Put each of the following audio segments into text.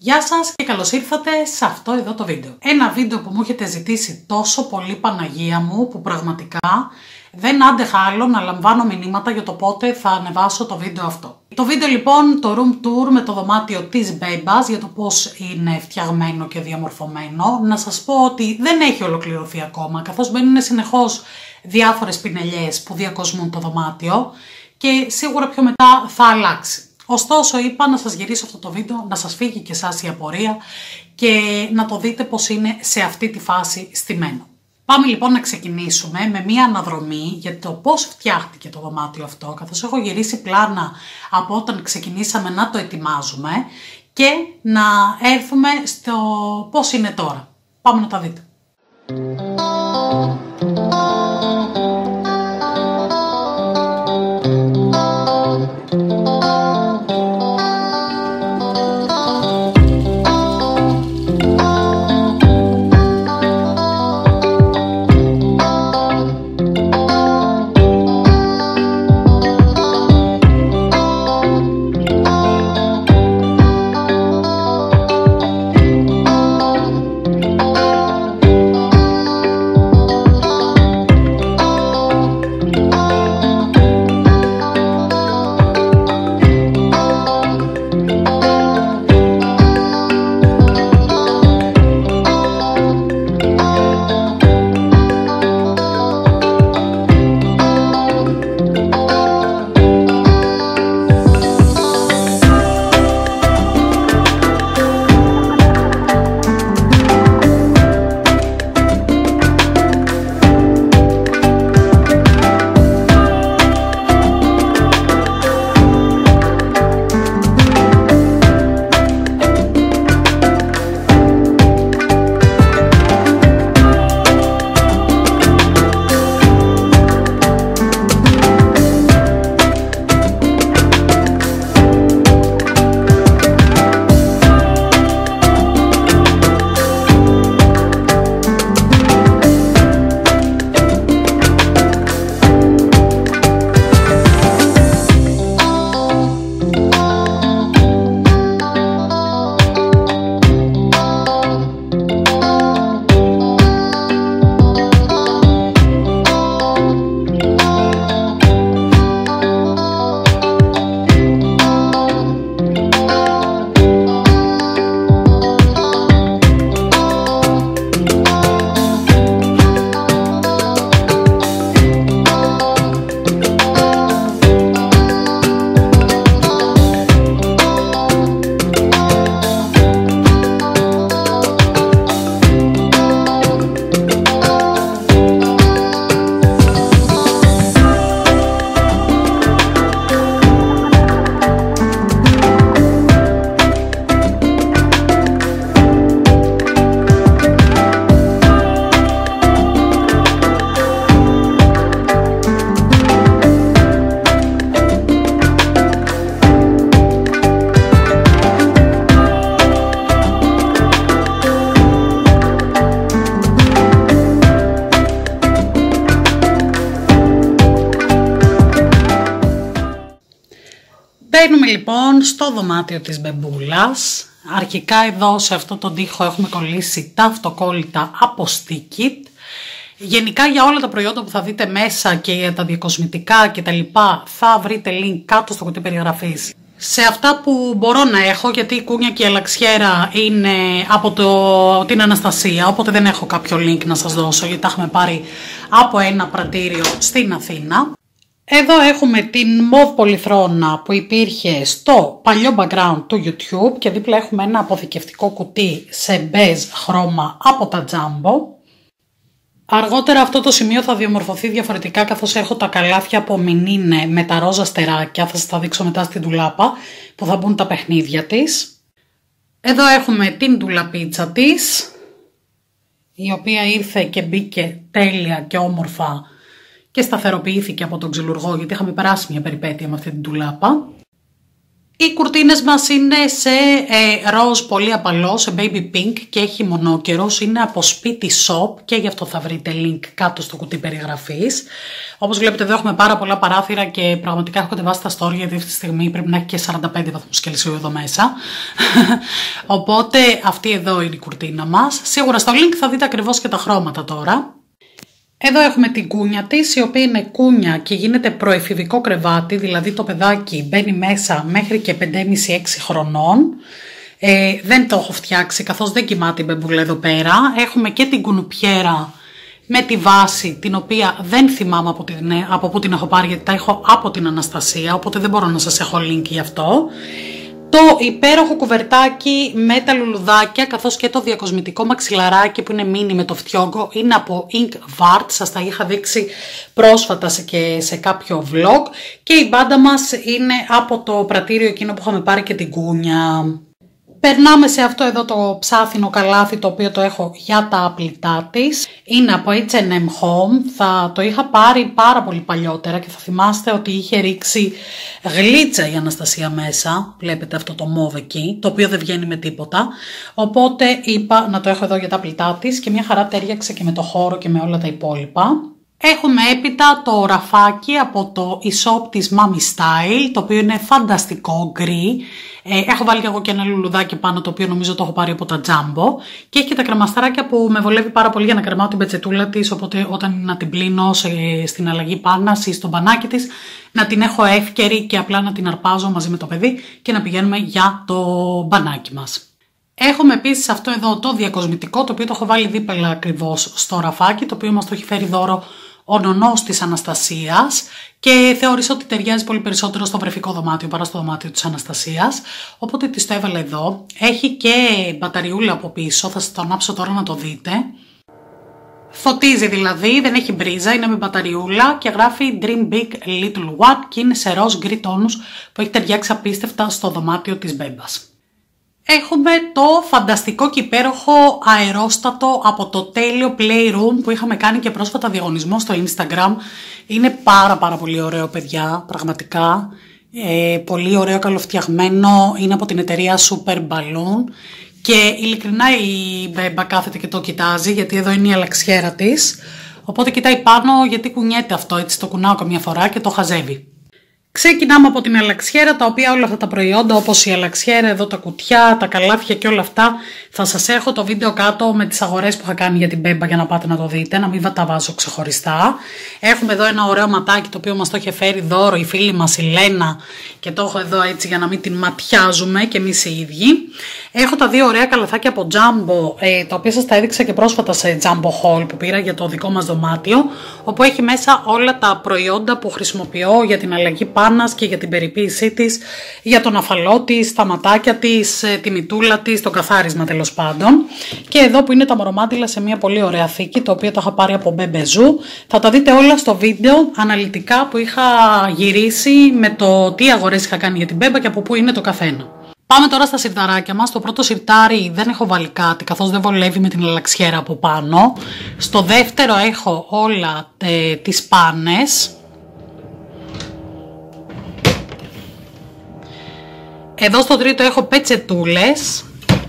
Γεια σας και καλώς ήρθατε σε αυτό εδώ το βίντεο. Ένα βίντεο που μου έχετε ζητήσει τόσο πολύ, Παναγία μου, που πραγματικά δεν άντεχα άλλο να λαμβάνω μηνύματα για το πότε θα ανεβάσω το βίντεο αυτό. Το βίντεο λοιπόν, το room tour με το δωμάτιο της Μπέμπας, για το πώς είναι φτιαγμένο και διαμορφωμένο. Να σας πω ότι δεν έχει ολοκληρωθεί ακόμα, καθώς μπαίνουν συνεχώς διάφορες πινελιές που διακοσμούν το δωμάτιο και σίγουρα πιο μετά θα αλλάξει. Ωστόσο είπα να σας γυρίσω αυτό το βίντεο, να σας φύγει και εσάς η απορία και να το δείτε πώς είναι σε αυτή τη φάση στημένο. Πάμε λοιπόν να ξεκινήσουμε με μία αναδρομή για το πώς φτιάχτηκε το δωμάτιο αυτό, καθώς έχω γυρίσει πλάνα από όταν ξεκινήσαμε να το ετοιμάζουμε και να έρθουμε στο πώς είναι τώρα. Πάμε να τα δείτε. Μπαίνουμε λοιπόν στο δωμάτιο της Μπεμπούλας. Αρχικά εδώ σε αυτό το τοίχο έχουμε κολλήσει τα αυτοκόλλητα από Stick-It. Γενικά για όλα τα προϊόντα που θα δείτε μέσα και για τα διακοσμητικά και τα λοιπά θα βρείτε link κάτω στο κουτί περιγραφής. Σε αυτά που μπορώ να έχω, γιατί η κούνια και η αλαξιέρα είναι από την Αναστασία, οπότε δεν έχω κάποιο link να σας δώσω γιατί τα έχουμε πάρει από ένα πρατήριο στην Αθήνα. Εδώ έχουμε την μοβ πολυθρόνα που υπήρχε στο παλιό background του YouTube και δίπλα έχουμε ένα αποθηκευτικό κουτί σε beige χρώμα από τα Jumbo. Αργότερα αυτό το σημείο θα διαμορφωθεί διαφορετικά, καθώς έχω τα καλάθια από Μινίνε με τα ρόζα στεράκια, θα σας τα δείξω μετά στην ντουλάπα που θα μπουν τα παιχνίδια της. Εδώ έχουμε την ντουλαπίτσα της, η οποία ήρθε και μπήκε τέλεια και όμορφα και σταθεροποιήθηκε από τον ξυλουργό, γιατί είχαμε περάσει μια περιπέτεια με αυτή την ντουλάπα. Οι κουρτίνες μας είναι σε ροζ πολύ απαλό, σε baby pink και έχει μονόκερος. Είναι από σπίτι shop και γι' αυτό θα βρείτε link κάτω στο κουτί περιγραφής. Όπως βλέπετε εδώ έχουμε πάρα πολλά παράθυρα και πραγματικά έχω κατεβάσει τα story γιατί αυτή τη στιγμή πρέπει να έχει και 45 βαθμούς Κελσίου εδώ μέσα. Οπότε αυτή εδώ είναι η κουρτίνα μας. Σίγουρα στο link θα δείτε ακριβώς και τα χρώματα τώρα. Εδώ έχουμε την κούνια της, η οποία είναι κούνια και γίνεται προεφηβικό κρεβάτι, δηλαδή το παιδάκι μπαίνει μέσα μέχρι και 5,5-6 χρονών. Δεν το έχω φτιάξει καθώς δεν κοιμάται η μπεμπούλα εδώ πέρα. Έχουμε και την κουνουπιέρα με τη βάση, την οποία δεν θυμάμαι από πού την έχω πάρει, γιατί τα έχω από την Αναστασία, οπότε δεν μπορώ να σας έχω link γι' αυτό. Το υπέροχο κουβερτάκι με τα λουλουδάκια, καθώς και το διακοσμητικό μαξιλαράκι που είναι μίνι με το φτιόγκο, είναι από Ink Vart, σας τα είχα δείξει πρόσφατα και σε κάποιο vlog. Και η μπάντα μας είναι από το πρατήριο εκείνο που είχαμε πάρει και την κούνια. Περνάμε σε αυτό εδώ το ψάθινο καλάθι, το οποίο το έχω για τα απλητά της. Είναι από H&M Home, θα το είχα πάρει πάρα πολύ παλιότερα και θα θυμάστε ότι είχε ρίξει γλίτσα η Αναστασία μέσα. Βλέπετε αυτό το μόβ εκεί, το οποίο δεν βγαίνει με τίποτα. Οπότε είπα να το έχω εδώ για τα απλητά της και μια χαρά τέριαξε και με το χώρο και με όλα τα υπόλοιπα. Έχουμε έπειτα το ραφάκι από το e-shop της Mami Style, το οποίο είναι φανταστικό γκρι. Έχω βάλει και εγώ και ένα λουλουδάκι πάνω, το οποίο νομίζω το έχω πάρει από τα Jumbo. Και έχει και τα κρεμασταράκια που με βολεύει πάρα πολύ για να κρεμάω την πετσετούλα της, οπότε όταν να την πλύνω στην αλλαγή πάνας ή στο μπανάκι της, να την έχω εύκαιρη και απλά να την αρπάζω μαζί με το παιδί και να πηγαίνουμε για το μπανάκι μας. Έχουμε επίσης αυτό εδώ το διακοσμητικό, το οποίο το έχω βάλει δίπλα ακριβώς στο ραφάκι, το οποίο μας το έχει φέρει δώρο ο νονός της Αναστασίας και θεώρησα ότι ταιριάζει πολύ περισσότερο στο βρεφικό δωμάτιο παρά στο δωμάτιο της Αναστασίας, οπότε της το έβαλα εδώ. Έχει και μπαταριούλα από πίσω, θα σας το ανάψω τώρα να το δείτε. Φωτίζει δηλαδή, δεν έχει μπρίζα, είναι με μπαταριούλα και γράφει Dream Big Little One και είναι σε ροζ γκρι τόνους που έχει ταιριάξει απίστευτα στο δωμάτιο της μπέμπας. Έχουμε το φανταστικό και υπέροχο αερόστατο από το τέλειο Playroom που είχαμε κάνει και πρόσφατα διαγωνισμό στο Instagram. Είναι πάρα πολύ ωραίο, παιδιά, πραγματικά. Πολύ ωραίο, καλοφτιαγμένο. Είναι από την εταιρεία Super Balloon. Και ειλικρινά η μπέμπα κάθεται και το κοιτάζει, γιατί εδώ είναι η αλλαξιέρα της. Οπότε κοιτάει πάνω γιατί κουνιέται αυτό, έτσι το κουνάω καμιά φορά και το χαζεύει. Ξεκινάμε από την αλλαξιέρα, τα οποία όλα αυτά τα προϊόντα όπως η αλλαξιέρα, εδώ τα κουτιά, τα καλάθια και όλα αυτά θα σας έχω το βίντεο κάτω με τις αγορές που είχα κάνει για την μπέμπα για να πάτε να το δείτε, να μην τα βάζω ξεχωριστά. Έχουμε εδώ ένα ωραίο ματάκι το οποίο μας το είχε φέρει δώρο η φίλη μας η Λένα και το έχω εδώ έτσι για να μην την ματιάζουμε και εμείς οι ίδιοι. Έχω τα δύο ωραία καλαθάκια από Jumbo, τα οποία σας τα έδειξα και πρόσφατα σε Jumbo Haul που πήρα για το δικό μας δωμάτιο, όπου έχει μέσα όλα τα προϊόντα που χρησιμοποιώ για την αλλαγή πάνας και για την περιποίησή της, για τον αφαλό της, τα ματάκια της, τη μητούλα της, το καθάρισμα τέλος πάντων. Και εδώ που είναι τα μορομάντιλα σε μια πολύ ωραία θήκη, το οποίο τα είχα πάρει από Bebezoo. Θα τα δείτε όλα στο βίντεο αναλυτικά που είχα γυρίσει με το τι αγορές είχα κάνει για την μπέμπα και από πού είναι το καθένα. Πάμε τώρα στα σιρταράκια μας. Το πρώτο σιρτάρι δεν έχω βάλει κάτι καθώς δεν βολεύει με την αλλαξιέρα από πάνω. Στο δεύτερο έχω όλα τις πάνες. Εδώ στο τρίτο έχω πετσετούλες.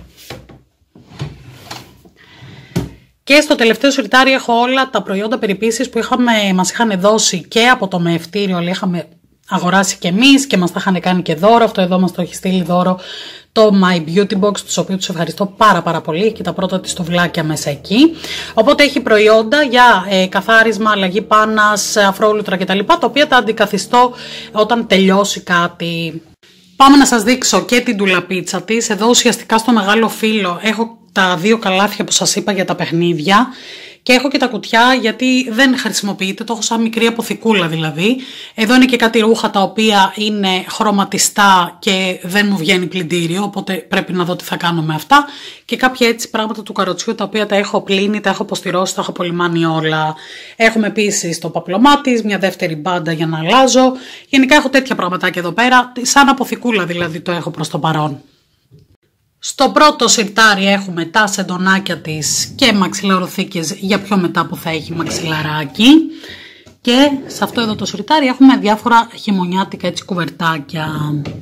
Και στο τελευταίο σιρτάρι έχω όλα τα προϊόντα περιποίησης που μας είχαν δώσει και από το μεευτήριο, αλλά είχαμε αγοράσει και εμείς και μας τα είχαν κάνει και δώρο. Αυτό εδώ μας το έχει στείλει δώρο το My Beauty Box, τους οποίους τους ευχαριστώ πάρα πολύ και τα πρώτα της τουβλάκια μέσα εκεί. Οπότε έχει προϊόντα για καθάρισμα, αλλαγή πάνας, αφρόλουτρα κτλ, τα οποία τα αντικαθιστώ όταν τελειώσει κάτι. Πάμε να σας δείξω και την τουλαπίτσα της. Εδώ ουσιαστικά στο μεγάλο φύλλο έχω τα δύο καλάθια που σας είπα για τα παιχνίδια και έχω και τα κουτιά γιατί δεν χρησιμοποιείται, το έχω σαν μικρή αποθηκούλα δηλαδή. Εδώ είναι και κάτι ρούχα τα οποία είναι χρωματιστά και δεν μου βγαίνει πλυντήριο, οπότε πρέπει να δω τι θα κάνω με αυτά. Και κάποια έτσι πράγματα του καροτσιού τα οποία τα έχω πλύνει, τα έχω αποστηρώσει, τα έχω απολυμάνει όλα. Έχουμε επίσης το παπλωμά της, μια δεύτερη μπάντα για να αλλάζω. Γενικά έχω τέτοια πραγματάκια εδώ πέρα, σαν αποθηκούλα δηλαδή το έχω προς το παρόν. Στο πρώτο σιρτάρι έχουμε τα σεντονάκια της και μαξιλαροθήκες για πιο μετά που θα έχει μαξιλαράκι. Και σε αυτό εδώ το σιρτάρι έχουμε διάφορα χειμωνιάτικα έτσι κουβερτάκια.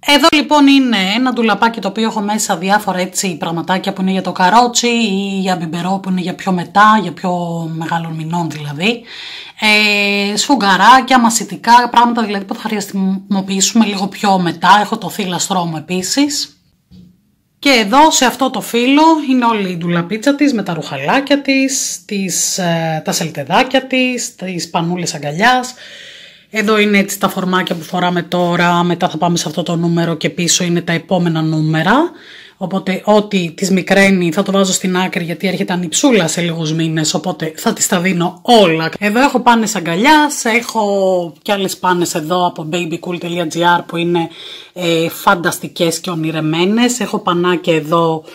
Εδώ λοιπόν είναι ένα ντουλαπάκι το οποίο έχω μέσα διάφορα έτσι πραγματάκια που είναι για το καρότσι ή για μπιμπερό που είναι για πιο μετά, για πιο μεγάλων μηνών δηλαδή. Σφουγγαράκια, μασιτικά, πράγματα δηλαδή που θα χρησιμοποιήσουμε λίγο πιο μετά. Έχω το θήλαστρό μου επίσης. Και εδώ σε αυτό το φύλλο είναι όλη η ντουλαπίτσα της με τα ρουχαλάκια της, τα σελτεδάκια της, τις πανούλες αγκαλιάς. Εδώ είναι έτσι τα φορμάκια που φοράμε τώρα, μετά θα πάμε σε αυτό το νούμερο και πίσω είναι τα επόμενα νούμερα. Οπότε ό,τι τις μικραίνει θα το βάζω στην άκρη γιατί έρχεται ανιψούλα σε λίγους μήνες, οπότε θα τις τα δίνω όλα. Εδώ έχω πάνες αγκαλιάς, έχω και άλλες πάνες εδώ από babycool.gr που είναι φανταστικές και ονειρεμένες. Έχω πανάκια εδώ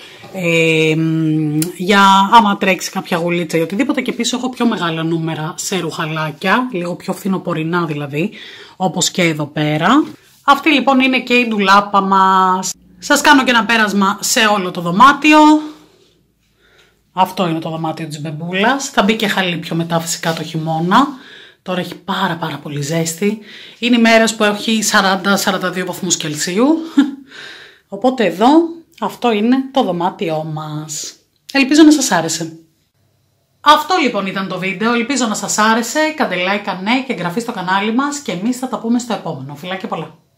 για άμα τρέξει κάποια γουλίτσα ή οτιδήποτε και πίσω έχω πιο μεγάλα νούμερα σε ρουχαλάκια, λίγο πιο φθινοπορεινά δηλαδή, όπως και εδώ πέρα. Αυτή λοιπόν είναι και η ντουλάπα μας. Σας κάνω και ένα πέρασμα σε όλο το δωμάτιο. Αυτό είναι το δωμάτιο της μπεμπούλας. Θα μπει και χαλί πιο μετά φυσικά το χειμώνα. Τώρα έχει πάρα πολύ ζέστη. Είναι οι μέρες που έχει 40-42 βαθμούς Κελσίου. Οπότε εδώ αυτό είναι το δωμάτιό μας. Ελπίζω να σας άρεσε. Αυτό λοιπόν ήταν το βίντεο. Ελπίζω να σας άρεσε. Κάντε like, ναι και εγγραφή στο κανάλι μας. Και εμείς θα τα πούμε στο επόμενο. Φιλάκια πολλά.